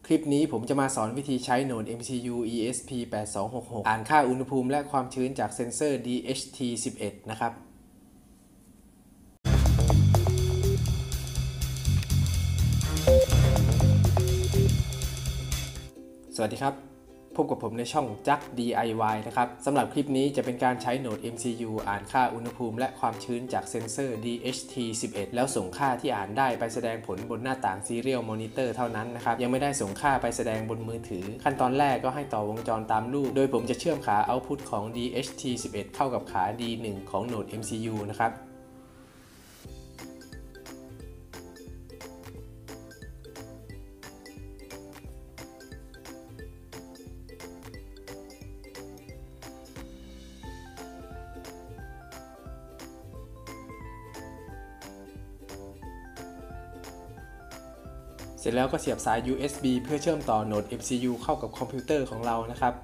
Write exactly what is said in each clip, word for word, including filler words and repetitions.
คลิปนี้ผมจะมาสอนวิธีใช้โหนด เอ็ม ซี ยู อี เอส พี แปดสองหกหก อ่านค่าอุณหภูมิและความชื้นจากเซ็นเซอร์ ดี เอช ที สิบเอ็ด นะครับสวัสดีครับพบกับผมในช่องจัก ดี ไอ วาย นะครับสำหรับคลิปนี้จะเป็นการใช้โหนด เอ็ม ซี ยู อ่านค่าอุณหภูมิและความชื้นจากเซ็นเซอร์ ดี เอช ที สิบเอ็ด แล้วส่งค่าที่อ่านได้ไปแสดงผลบนหน้าต่าง Serial Monitor เท่านั้นนะครับยังไม่ได้ส่งค่าไปแสดงบนมือถือขั้นตอนแรกก็ให้ต่อวงจรตามรูปโดยผมจะเชื่อมขา Output ของ ดี เอช ที สิบเอ็ด เข้ากับขา ดี หนึ่ง ของโหนด เอ็ม ซี ยู นะครับเสร็จแล้วก็เสียบสาย ยู เอส บี เพื่อเชื่อมต่อโหนด เอ็ม ซี ยู เข้ากับคอมพิวเตอร์ของเรานะครับ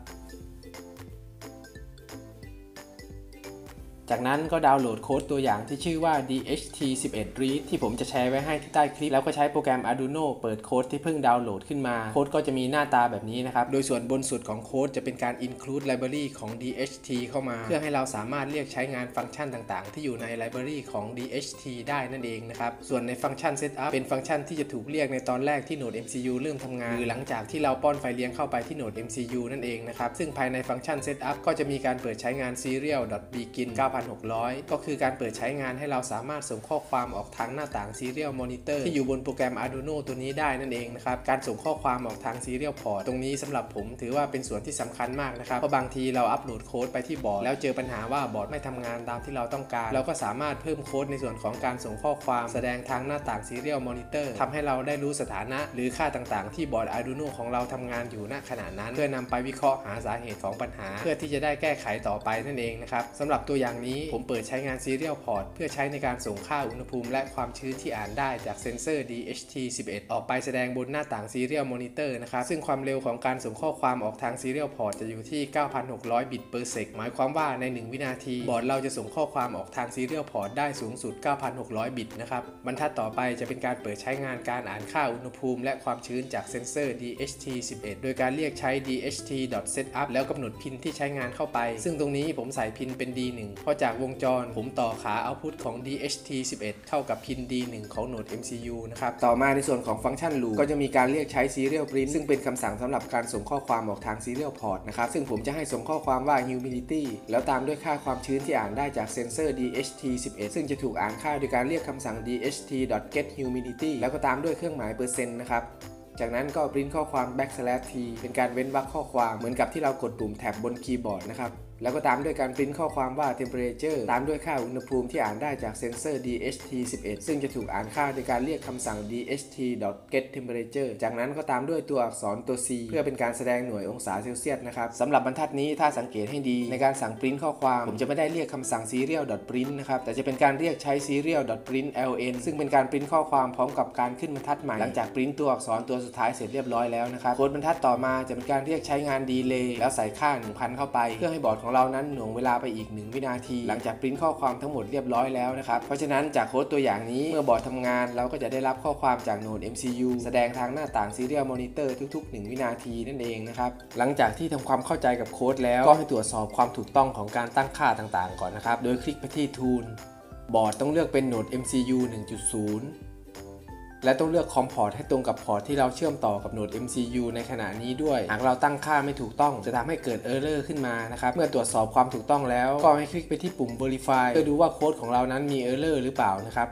จากนั้นก็ดาวน์โหลดโค้ดตัวอย่างที่ชื่อว่า ดี เอช ที สิบเอ็ด Read ที่ผมจะแชร์ไว้ให้ที่ใต้คลิปแล้วก็ใช้โปรแกรม Arduino เปิดโค้ดที่เพิ่งดาวน์โหลดขึ้นมาโค้ดก็จะมีหน้าตาแบบนี้นะครับโดยส่วนบนสุดของโค้ดจะเป็นการ include library ของ ดี เอช ที เข้ามาเพื่อให้เราสามารถเรียกใช้งานฟังก์ชันต่างๆที่อยู่ใน library ของ ดี เอช ที ได้นั่นเองนะครับส่วนในฟังก์ชัน setup เป็นฟังก์ชันที่จะถูกเรียกในตอนแรกที่โหนด เอ็ม ซี ยู เริ่มทำงานหรือหลังจากที่เราป้อนไฟเลี้ยงเข้าไปที่โหนด เอ็ม ซี ยู นั่นเองนะครับซึ่งภายในฟังก์ชัน setup ก็จะมีการเปิดใช้งาน serial.begin เก้าพันหกร้อยก็คือการเปิดใช้งานให้เราสามารถส่งข้อความออกทางหน้าต่าง Serial Monitor ที่อยู่บนโปรแกรม Arduino ตัวนี้ได้นั่นเองนะครับการส่งข้อความออกทาง Serial Port ตรงนี้สำหรับผมถือว่าเป็นส่วนที่สำคัญมากนะครับเพราะบางทีเราอัปโหลดโค้ดไปที่บอร์ดแล้วเจอปัญหาว่าบอร์ดไม่ทำงานตามที่เราต้องการเราก็สามารถเพิ่มโค้ดในส่วนของการส่งข้อความแสดงทางหน้าต่าง Serial Monitor ทำให้เราได้รู้สถานะหรือค่าต่างๆที่บอร์ด Arduino ของเราทำงานอยู่ณขณะนั้นเพื่อนำไปวิเคราะห์หาสาเหตุของปัญหาเพื่อที่จะได้แก้ไขต่อไปนั่นเองนะครับสำหรับตัวอย่างนี้ผมเปิดใช้งาน Serial Port เพื่อใช้ในการส่งค่าอุณหภูมิและความชื้นที่อ่านได้จากเซ็นเซอร์ ดี เอช ที สิบเอ็ด ออกไปแสดงบนหน้าต่าง Serial Monitor นะครับซึ่งความเร็วของการส่งข้อความออกทาง Serial Port จะอยู่ที่ เก้าพันหกร้อย บิต per sec หมายความว่าในหนึ่งวินาทีบอร์ดเราจะส่งข้อความออกทาง Serial Port ได้สูงสุด เก้าพันหกร้อย บิตนะครับบรรทัดต่อไปจะเป็นการเปิดใช้งานการอ่านค่าอุณหภูมิและความชื้นจากเซ็นเซอร์ ดี เอช ที สิบเอ็ด โดยการเรียกใช้ ดี เอช ที setup แล้วกำหนดพินที่ใช้งานเข้าไปซึ่งตรงนี้ผมใส่พินเป็น ดี หนึ่ง เพราะจากวงจรผมต่อขา Output ของ ดี เอช ที สิบเอ็ด เข้ากับพิน ดี หนึ่ง ของโหนด เอ็ม ซี ยู นะครับต่อมาในส่วนของฟังก์ชัน loop ก็จะมีการเรียกใช้ serial print ซึ่งเป็นคำสั่งสำหรับการส่งข้อความออกทาง serial port นะครับซึ่งผมจะให้ส่งข้อความว่า humidity แล้วตามด้วยค่าความชื้นที่อ่านได้จากเซ็นเซอร์ ดี เอช ที สิบเอ็ด ซึ่งจะถูกอ่านค่าโดยการเรียกคำสั่ง ดี เอช ที get humidity แล้วก็ตามด้วยเครื่องหมายเปอร์เซ็นต์นะครับจากนั้นก็ print ข้อความ backslash t เป็นการเว้นวรรคข้อความเหมือนกับที่เรากดปุ่มแท็บบนคีย์บอร์ดนะครับแล้วก็ตามด้วยการพิมพ์ข้อความว่า temperature ตามด้วยค่าอุณหภูมิที่อ่านได้จากเซ็นเซอร์ ดี เอช ที สิบเอ็ด ซึ่งจะถูกอ่านค่าโดยการเรียกคำสั่ง ดี เอช ที get temperature จากนั้นก็ตามด้วยตัวอักษรตัว c เพื่อเป็นการแสดงหน่วยองศาเซลเซียสนะครับสำหรับบรรทัดนี้ถ้าสังเกตให้ดีในการสั่ง print ข้อความผมจะไม่ได้เรียกคำสั่ง serial print นะครับแต่จะเป็นการเรียกใช้ serial print ln ซึ่งเป็นการ print ข้อความพร้อมกับการขึ้นบรรทัดใหม่หลังจาก print ตัวอักษรตัวสุดท้ายเสร็จเรียบร้อยแล้วนะครับโค้ดบรรทัดต่อมาจะเป็นการเรียกใช้งาน delay แล้วใส่ค่า หนึ่งพัน เข้าไปเพื่อให้บอร์ดของเรานั้นหน่วงเวลาไปอีกหนึ่งวินาทีหลังจากปริ้นข้อความทั้งหมดเรียบร้อยแล้วนะครับเพราะฉะนั้นจากโค้ดตัวอย่างนี้เมื่อบอร์ดทำงานเราก็จะได้รับข้อความจากโหนด เอ็ม ซี ยู แสดงทางหน้าต่าง Serial Monitor ทุกๆหนึ่งวินาทีนั่นเองนะครับหลังจากที่ทำความเข้าใจกับโค้ดแล้วก็ให้ตรวจสอบความถูกต้องของการตั้งค่าต่างๆก่อนนะครับโดยคลิกไปที่ Tool บอร์ดต้องเลือกเป็นโหนด เอ็ม ซี ยู หนึ่งจุดศูนย์และต้องเลือกคอมพอร์ตให้ตรงกับพอร์ตที่เราเชื่อมต่อกับโหนด เอ็ม ซี ยู ในขณะนี้ด้วยหากเราตั้งค่าไม่ถูกต้องจะทำให้เกิด Error ขึ้นมานะครับเมื่อตรวจสอบความถูกต้องแล้วก็ให้คลิกไปที่ปุ่ม Verify เพื่อดูว่าโค้ดของเรานั้นมี Error หรือเปล่านะครับ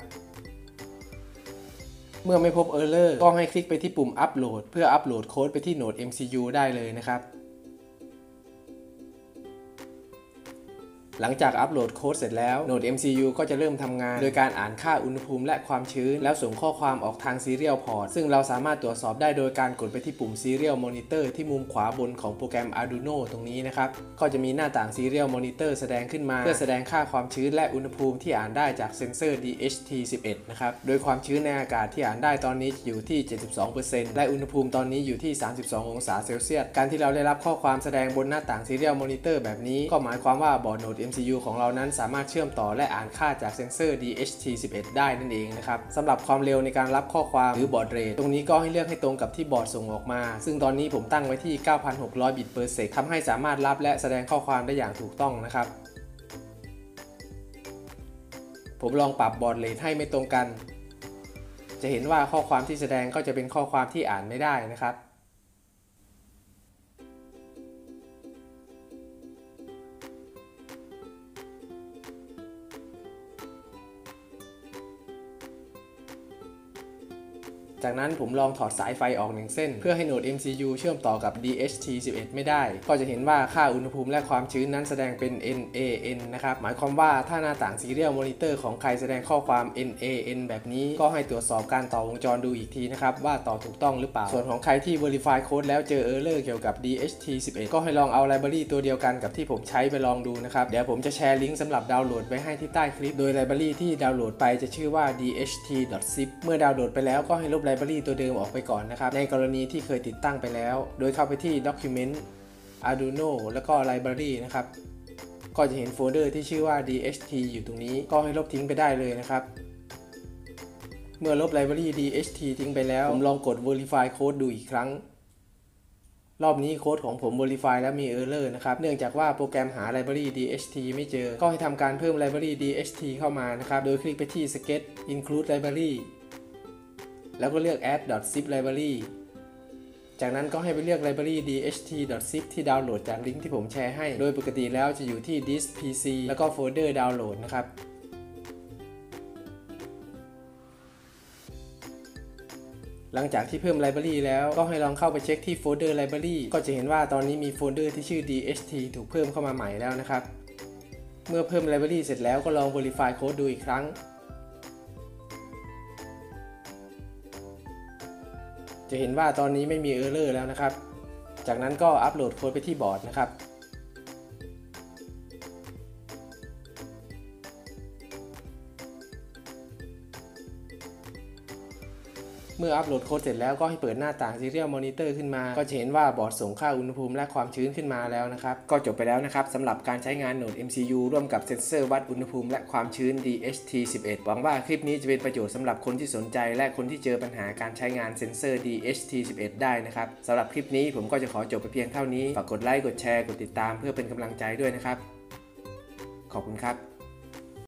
เมื่อไม่พบ Error ก็ให้คลิกไปที่ปุ่ม Upload เพื่ออัปโหลดโค้ดไปที่โหนด เอ็ม ซี ยู ได้เลยนะครับหลังจากอัปโหลดโค้ดเสร็จแล้วโหนด เอ็ม ซี ยู ก็จะเริ่มทำงานโดยการอ่านค่าอุณหภูมิและความชื้นแล้วส่งข้อความออกทาง Serial Port ซึ่งเราสามารถตรวจสอบได้โดยการกดไปที่ปุ่ม Serial Monitor ที่มุมขวาบนของโปรแกรม Arduino ตรงนี้นะครับก็จะมีหน้าต่าง Serial Monitor แสดงขึ้นมาเพื่อแสดงค่าความชื้นและอุณหภูมิที่อ่านได้จากเซ็นเซอร์ ดี เอช ที สิบเอ็ด นะครับโดยความชื้นในอากาศที่อ่านได้ตอนนี้อยู่ที่ เจ็ดสิบสองเปอร์เซ็นต์ และอุณหภูมิตอนนี้อยู่ที่ สามสิบสอง องศาเซลเซียสการที่เราได้รับข้อความแสดงบนหน้าต่าง Serial Monitor แบบนี้ก็หมายความว่าบอร์ดโหนดเอ็ม ซี ยู ของเรานั้นสามารถเชื่อมต่อและอ่านค่าจากเซนเซอร์ ดี เอช ที สิบเอ็ด ได้นั่นเองนะครับสำหรับความเร็วในการรับข้อความหรือบอร์ดเรทตรงนี้ก็ให้เลือกให้ตรงกับที่บอร์ดส่งออกมาซึ่งตอนนี้ผมตั้งไว้ที่ เก้าพันหกร้อย บิต per sec ทำให้สามารถรับและแสดงข้อความได้อย่างถูกต้องนะครับผมลองปรับบอร์ดเรทให้ไม่ตรงกันจะเห็นว่าข้อความที่แสดงก็จะเป็นข้อความที่อ่านไม่ได้นะครับจากนั้นผมลองถอดสายไฟออกหนึ่งเส้นเพื่อให้โหนด เอ็ม ซี ยู เชื่อมต่อกับ ดี เอช ที สิบเอ็ด ไม่ได้ก็จะเห็นว่าค่าอุณหภูมิและความชื้นนั้นแสดงเป็น เอ็น เอ เอ็น นะครับหมายความว่าถ้าหน้าต่าง Serial Monitor ของใครแสดงข้อความ เอ็น เอ เอ็น แบบนี้ก็ให้ตรวจสอบการต่อวงจรดูอีกทีนะครับว่าต่อถูกต้องหรือเปล่าส่วนของใครที่ Verify Code แล้วเจอ Error เกี่ยวกับ ดี เอช ที สิบเอ็ด ก็ให้ลองเอา Library ตัวเดียวกันกับที่ผมใช้ไปลองดูนะครับเดี๋ยวผมจะแชร์ลิงก์สำหรับดาวน์โหลดไว้ให้ที่ใต้คลิปโดย Library ที่ดาวน์โหลดไปจะชื่อว่า ดี เอช ที ดอท ซิป เมื่อดาวน์โหลดไปแล้วก็ให้ลบ Library ตัวเดิมออกไปก่อนนะครับในกรณีที่เคยติดตั้งไปแล้วโดยเข้าไปที่ Document Arduino แล้วก็ Library นะครับก็จะเห็นโฟลเดอร์ที่ชื่อว่า ดี เอช ที อยู่ตรงนี้ก็ให้ลบทิ้งไปได้เลยนะครับเมื่อลบ Library ดี เอช ที ทิ้งไปแล้วผมลองกด Verify Code ดูอีกครั้งรอบนี้โค้ดของผม Verify แล้วมี Error นะครับเนื่องจากว่าโปรแกรมหา Library ดี เอช ที ไม่เจอก็ให้ทำการเพิ่ม Library ดี เอช ที เข้ามานะครับโดยคลิกไปที่ Sketch Include Library แล้วก็เลือก add .zip library จากนั้นก็ให้ไปเลือก library ดี เอช ที ดอท ซิป ที่ดาวน์โหลดจากลิงก์ที่ผมแชร์ให้โดยปกติแล้วจะอยู่ที่ disk พี ซี แล้วก็โฟลเดอร์ดาวน์โหลดนะครับหลังจากที่เพิ่ม library แล้วก็ให้ลองเข้าไปเช็คที่โฟลเดอร์ library ก็จะเห็นว่าตอนนี้มีโฟลเดอร์ที่ชื่อ ดี เอช ที ถูกเพิ่มเข้ามาใหม่แล้วนะครับเมื่อเพิ่ม library เสร็จแล้วก็ลอง verify code ดูอีกครั้งจะเห็นว่าตอนนี้ไม่มี Error แล้วนะครับจากนั้นก็อัปโหลดโค้ดไปที่บอร์ดนะครับเมื่ออัปโหลดโค้ดเสร็จแล้วก็ให้เปิดหน้าต่าง Serial Monitor ขึ้นมาก็จะเห็นว่าบอร์ดส่งค่าอุณหภูมิและความชื้นขึ้นมาแล้วนะครับก็จบไปแล้วนะครับสำหรับการใช้งานโหนด เอ็ม ซี ยู ร่วมกับเซ็นเซอร์วัดอุณหภูมิและความชื้น ดี เอช ที สิบเอ็ด หวังว่าคลิปนี้จะเป็นประโยชน์สำหรับคนที่สนใจและคนที่เจอปัญหาการใช้งานเซ็นเซอร์ ดี เอช ที สิบเอ็ด ได้นะครับสำหรับคลิปนี้ผมก็จะขอจบไปเพียงเท่านี้ฝากกดไลค์กดแชร์กดติดตามเพื่อเป็นกำลังใจด้วยนะครับขอบคุณครับ